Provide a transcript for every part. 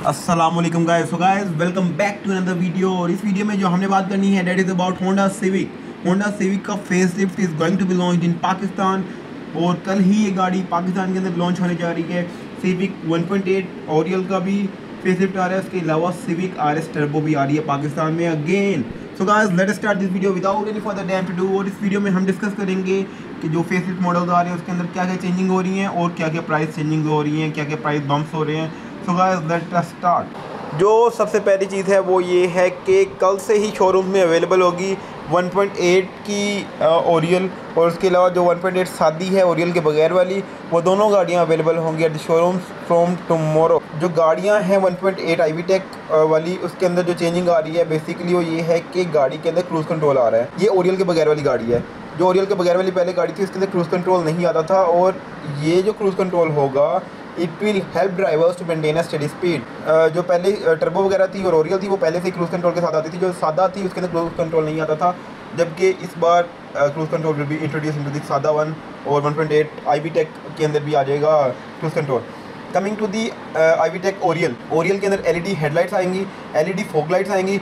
अस्सलामुअलैकुम guys. So guys welcome back to another video. और इस वीडियो में जो हमने बात करनी है that is about Honda Civic. Honda Civic का facelift is going to be launched in Pakistan और कल ही ये गाड़ी पाकिस्तान के अंदर लॉन्च होने जा रही है। सिविक 1.8 ओरियल का भी फेसलिफ्ट आ रहा है, उसके अलावा सिविक आरएस टर्बो भी आ रही है पाकिस्तान में again. So guys let us start this video without any further time to do. और इस वीडियो में हम डिस्कस करेंगे कि जो फेसलिफ्ट मॉडल्स आ रहे हैं उसके अंदर क्या क्या चेंजिंग हो रही हैं और क्या क्या प्राइस चेंजिंग हो रही हैं, क्या क्या प्राइस बम्प्स हो रहे हैं। So guys let us start. जो सबसे पहली चीज़ है वो ये है कि कल से ही शोरूम में अवेलेबल होगी 1.8 की ओरियल और उसके अलावा जो 1.8 सादी है ओरियल के बगैर वाली, वो दोनों गाड़ियां अवेलेबल होंगी at the showroom from tomorrow. जो गाड़ियां हैं 1.8 ivtec वाली, उसके अंदर जो चेंजिंग आ रही है बेसिकली वो ये है कि गाड़ी के अंदर क्रूज़ कंट्रोल आ रहा है। ये ओरियल के बगैर वाली गाड़ी है। जो ओरियल के बगैर वाली पहले गाड़ी थी उसके अंदर क्रूज़ कंट्रोल नहीं आता था, और ये जो क्रूज़ कंट्रोल होगा it will help drivers to maintain a study speed. जो पहले टर्बो वगैरह थी और ओरियल थी वो पहले से क्रूज़ कंट्रोल के साथ आती थी। जो सादा थी उसके अंदर क्रूज़ कंट्रोल नहीं आता था, जबकि इस बार cruise control will be introduce into the सादा वन, और 1.8 ivtec के अंदर भी आ जाएगा cruise control. Coming to the ivtec Oriel के अंदर LED हेडलाइट्स आएंगी, LED फॉग लाइट्स आएंगी,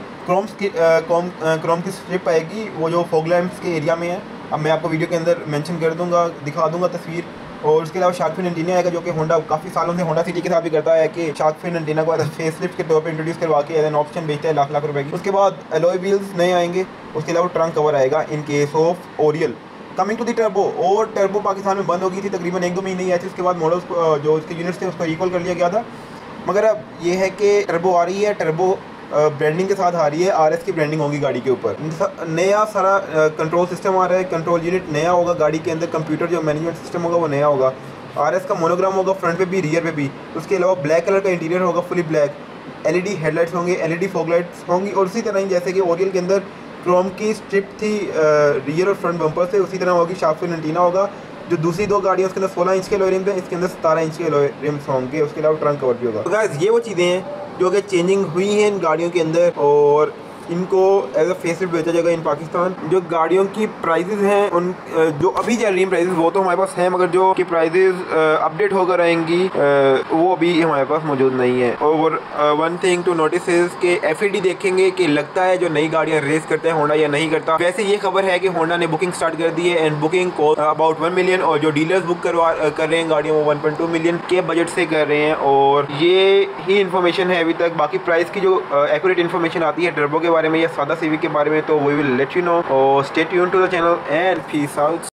क्रोम की स्ट्रिप आएगी वो जो फॉग लैम्प्स के एरिया में है। अब मैं आपको वीडियो के अंदर मेंशन कर दूंगा, दिखा दूंगा तस्वीर। और उसके अलावा शार्क फिन एंटीना आएगा, जो कि होंडा काफ़ी सालों से होंडा सिटी के साथ भी करता है कि शार्क फिन एंटीना को फेसलिफ्ट के तौर पे इंट्रोड्यूस करवा के एज एन ऑप्शन बेचता है लाख रुपए की। उसके बाद एलॉय व्हील्स नए आएंगे, उसके अलावा ट्रंक कवर आएगा in case of Oriel. Coming to the turbo, और टर्बो पाकिस्तान में बंद हो गई थी तकरीबन 1-2 महीने ही आए थे। उसके बाद मॉडल्स जो उसके यूनिट्स थे उसको रिकॉल कर लिया गया था, मगर अब ये है कि टर्बो आ रही है। टर्बो ब्रांडिंग के साथ आ रही है, RS की ब्रांडिंग होगी गाड़ी के ऊपर। नया सारा कंट्रोल सिस्टम आ रहा है, कंट्रोल यूनिट नया होगा गाड़ी के अंदर, कंप्यूटर जो मैनेजमेंट सिस्टम होगा वो नया होगा। RS का मोनोग्राम होगा फ्रंट पे भी रियर पे भी। उसके अलावा ब्लैक कलर का इंटीरियर होगा, फुली ब्लैक। LED हेडलाइट्स होंगे, LED फॉग लाइट्स होंगी, और उसी तरह ही जैसे कि ओरियल के अंदर क्रोम की स्ट्रिप थी रियर और फ्रंट बम्पर से, उसी तरह होगी। शार्क फिन एंटीना होगा। जो दूसरी दो गाड़ियाँ उसके अंदर 16 इंच के अलॉय रिम्स हैं, इसके अंदर 17 इंच के अलॉय रिम्स होंगे। उसके अलावा ट्रंक कवर भी होगा। तो गाइस ये वो चीज़ें हैं जो कि चेंजिंग हुई हैं इन गाड़ियों के अंदर, और इनको एज अ फेसलिफ्ट बेचा जाएगा इन पाकिस्तान। जो गाड़ियों की प्राइजेज हैं उन जो अभी चल रही हैं प्राइजेज वो तो हमारे पास हैं, मगर जो की प्राइजेज अपडेट होकर आएंगी वो अभी हमारे पास मौजूद नहीं है। और one thing to notice is कि FAD देखेंगे कि लगता है जो नई गाड़ियाँ रेस करते हैं होंडा या नहीं करता। वैसे ये खबर है कि होंडा ने बुकिंग स्टार्ट कर दी है, and booking cost about 1 million, और जो डीलर्स बुक कर रहे हैं गाड़ियाँ वो 1.2 मिलियन के बजट से कर रहे हैं। और ये ही इन्फॉर्मेशन है अभी तक। बाकी प्राइस की जो एक्यूरेट इन्फॉर्मेशन आती है टर्बो के बारे में या सादा सिविक के बारे में, तो we will let you know. और stay tuned to the channel and peace out.